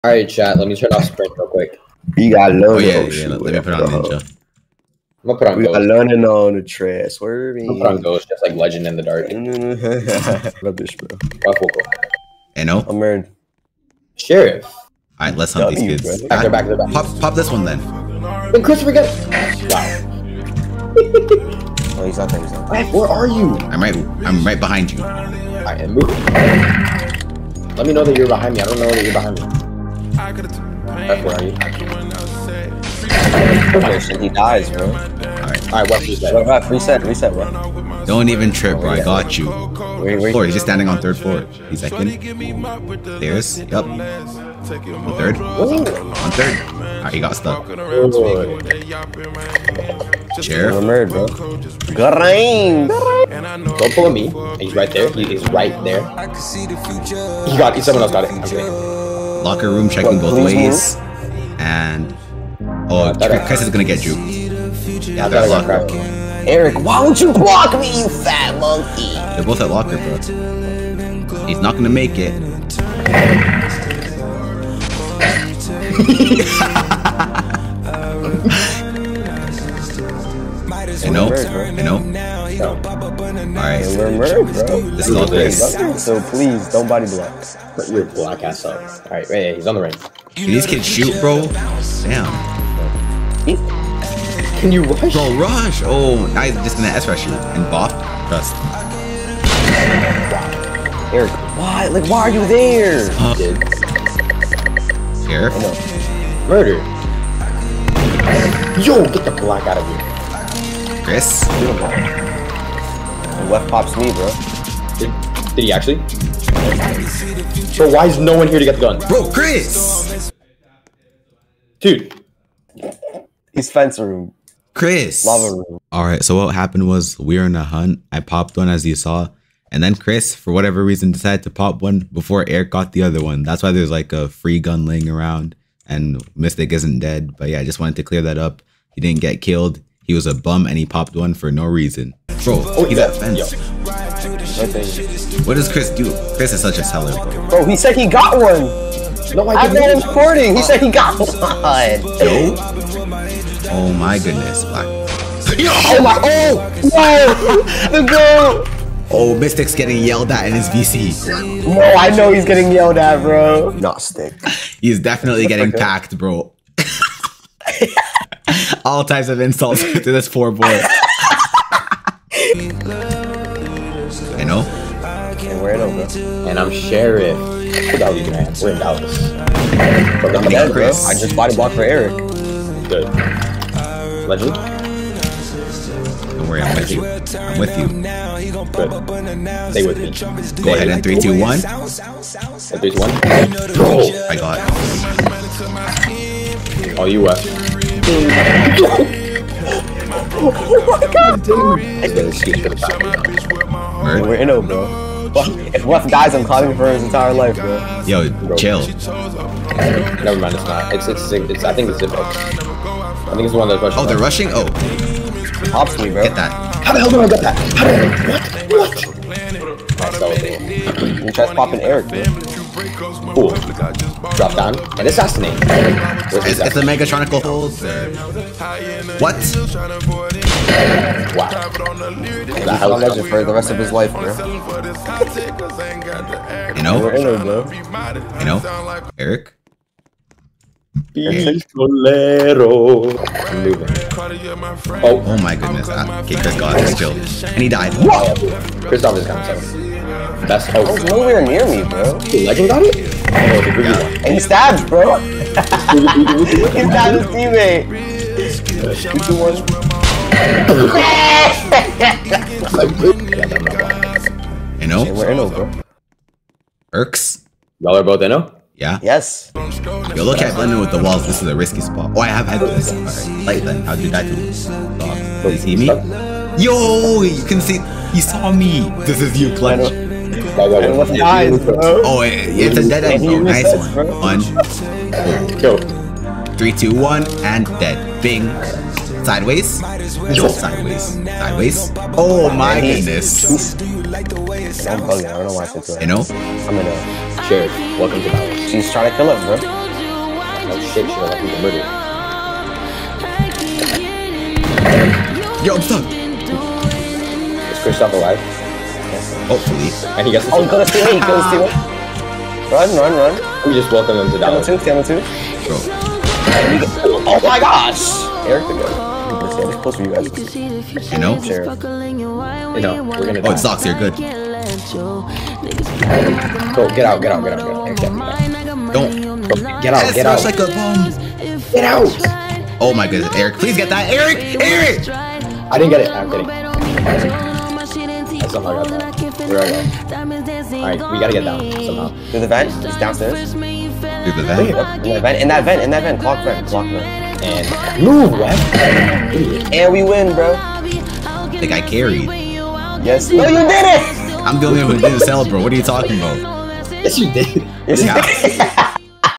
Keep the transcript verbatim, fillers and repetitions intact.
Alright, chat, let me turn off sprint real quick. You got learning. Oh, yeah, yeah, let, let me put on Ninja. I'm gonna put on We Ghost. got learning on the trash. Swerving. I'm gonna put on Ghost, just like Legend in the Dark. Rubbish, bro. Well, cool, cool. You know? I'm married. Sheriff. Alright, let's hunt W, these kids. bro. Back there, back there, back. Pop, pop this one then. Then Christopher got. Wow. Oh, he's not there. He's not there. Where are you? I'm right. I'm right behind you. Alright, move. Let me know that you're behind me. I don't know that you're behind me. That's where are you? Oh, shit, he dies, bro. Alright. Alright, what's this? Bro, bro, reset, reset, bro. Don't even trip, bro. I got you. Wait, wait. Floor. He's just standing on third floor. He's second. There's. Yup. On third. On third. Alright, he got stuck. Sheriff. We're married, bro. Grime. Don't pull me. He's right there. He is right there. He got it. Someone else got it. I'm kidding. Locker room checking both ways. And. Oh, Chris is gonna get juked. Yeah, I they're thought I at got locker. crap. Eric, why would you block me, you fat monkey? They're both at locker, bro. He's not gonna make it. You know? You know? Alright. We're married, bro. This is all Chris. So please, don't body block. Put your black ass up. Alright, right, yeah, he's on the ring. Can these kids shoot, bro? Damn. Can you rush? Bro, rush! Oh, now he's just gonna S rush you. And bop. Trust. Eric, why? Like, why are you there? Huh. Did. Sheriff. Murder. Yo, get the black out of here. Chris. Left pops me, bro. Did, did he actually? Bro, why is no one here to get the gun? Bro, Chris! Dude. He's fence room. Chris! Lava room. Alright, so what happened was we were in a hunt. I popped one as you saw. And then Chris, for whatever reason, decided to pop one before Eric got the other one. That's why there's like a free gun laying around. And Mystic isn't dead. But yeah, I just wanted to clear that up. He didn't get killed. He was a bum and he popped one for no reason. Bro, Oh, he's at fence. Right there. What does Chris do? Chris is such a seller, bro. Bro, he said he got one. No, I I've didn't. been recording. He said he got one. Joe? Oh my goodness, Black. Oh my! Oh no! The goat. Oh, Mystic's getting yelled at in his V C. No, I know he's getting yelled at, bro. Not stick. He's definitely getting packed, bro. All types of insults to this poor boy. I know. And we're in over. And I'm Sheriff. What the hell are you gonna have? We're in Dallas. But I'm dead, bro. I just body blocked for Eric. Good. Legend? Don't worry, I'm with you. I'm with you. Good. Stay with me. Go ahead in three, two, one. three, two, one. Bro! I got it. Oh, you left. Oh my god, dude. Bird. We're in over, bro. If Left dies, I'm climbing for his entire life, bro. Yo, chill. Never mind, it's not. It's, it's, it's, I think it's Zippo. I think it's the one that's rushing. Oh, they're rushing? Oh, Pops me, bro. get that. How the hell do I get that? How did I? What? What? Nice, that was cool. You tried popping Eric, bro. Cool. Drop down and assassinate. Where's It's, the it's a Megatronical hold. Or... What? Wow. He's That on house legend for the rest of his life, bro. You know? We're in over, bro. You know? Eric? Pistolero. I'm moving. Oh, Oh my goodness. Ah, okay, Chris got it. Chill. And he died. what? Christoph is coming. So. Best He's hope. nowhere near me, bro. The Legend got it? Oh, the Groovy one. And he stabs, bro. He stabbed his teammate. Two, two, one. You know? Hey, we're in over, bro. Irks? Y'all are both in, no? Yeah? Yes. Yo, look at blending with the walls. This is a risky spot. Oh, I have headless. Alright. Light then. How'd you die to? Dog. Did you see me? Yo, you can see. He saw me. This is you, Clutch. And Left dies, bro. Oh, it, it's a dead end. Oh, nice one. One, Kill. three, two, one, and dead. Bing. Sideways. Yo. Sideways. Sideways. Oh my goodness. I'm bugging. I don't know why I said to her. You know? I'm in a. Sheriff, welcome to Dallas. She's trying to kill him, bro. Oh shit, she like the murder. Yo, I'm stuck. Is Kristoff alive? Hopefully. And he gets to Oh, he's gonna steal me, he's gonna steal me. Run, run, run. We just welcome him to Camel Dallas. two, Camel two. Bro. Oh my gosh! Eric the gun. It's close for you guys. You know? Sure. You know, we're gonna Oh, it sucks. You're good. Go, get out, get out, get out, get out. Accept me. Don't. Go, get out, get out. Like a bomb. Get out! Oh my goodness, Eric, please get that. Eric! Eric! I didn't get it. I'm kidding. I somehow got that. Where are you? Alright, we gotta get down somehow. Through the vent. He's downstairs. Through the Yep, vent. in that vent, in that vent, in that vent. Clock vent, clock vent. And move, Wes. And we win, bro. The guy carried. Yes. No, you did it! I'm the only one who didn't sell, bro. What are you talking about? Yes, you did. Yes, you Yeah. did.